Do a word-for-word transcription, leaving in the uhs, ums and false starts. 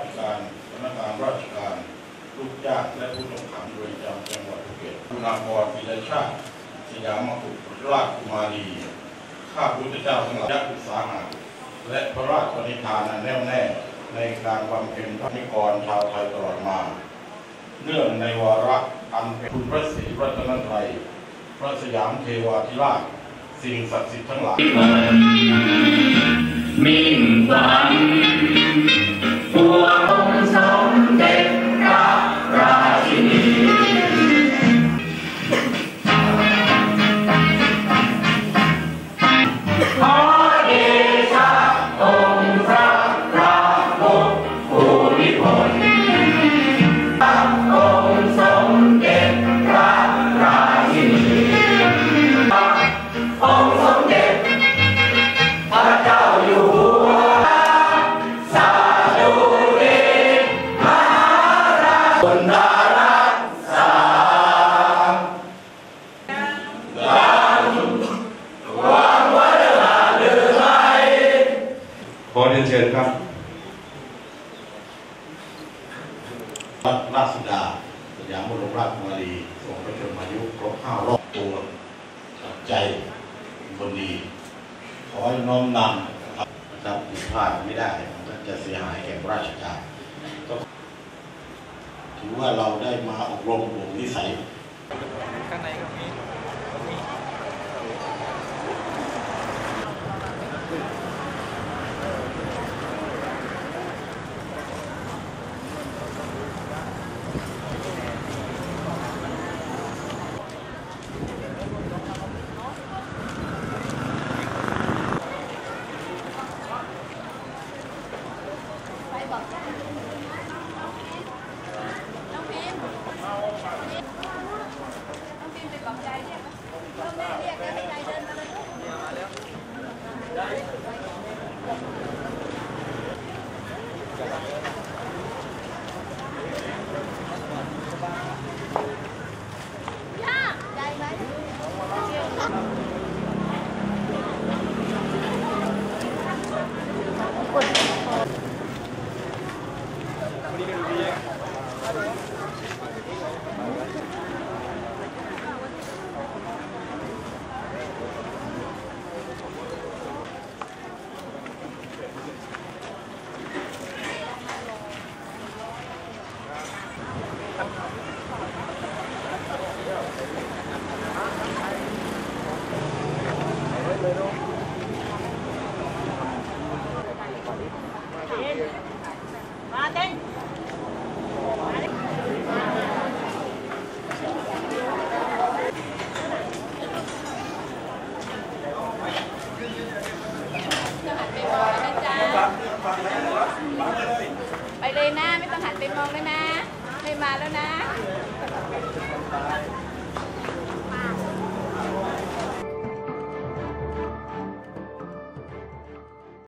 การพนักงานราชการลูกจ้างและผู้ต้องขังเรือนจำจังหวัดภูเก็ตคุณากรวิไลชาติสยามกุฎราชกุมารีข้าพุทธเจ้าทั้งหลายอุตสาหะและพระราชปณิธานอันแน่วแน่ในการบำเพ็ญพระนิกรชาวไทยตลอดมาเนื่องในวาระอันเป็นคุณพระศรีรัตนตรัยพระสยามเทวาธิราชสิ่งศักดิ์สิทธิ์ทั้งหลายมิ่งขวัญปวงองค์สมเด็จพระราชินีขอเดชะองค์พระรามุขภูมิพลองค์สมเด็จพระราชินีองค์สมเด็จพระเจ้าอยู่หัวสาธุเดชมหาราชคนดาราสามการวางไว้หาหรือไม่ขอเรียนเชิญครับราชสุดาสยามบรมราชกุมารีทรงพระชนมายุครบห้ารอบตัวใจคนดีขอให้น้อมนำนะครับผิดพลาดไม่ได้มันจะเสียหายแก่ราชการถือว่าเราได้มาอบรมบ่มนิสัยข้างในก็มีมาเต้นไปเลยนะไม่ต้องหันไปมองเลยนะไม่มาแล้วนะ